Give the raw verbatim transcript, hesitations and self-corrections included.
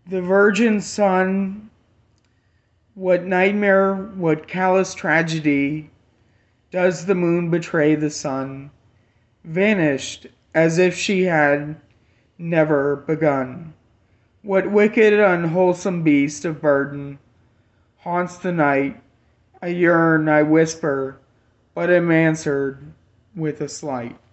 The virgin sun, what nightmare, what callous tragedy does the moon betray the sun, vanished as if she had never begun? What wicked, unwholesome beast of burden haunts the night? I yearn, I whisper, but am answered with a slight.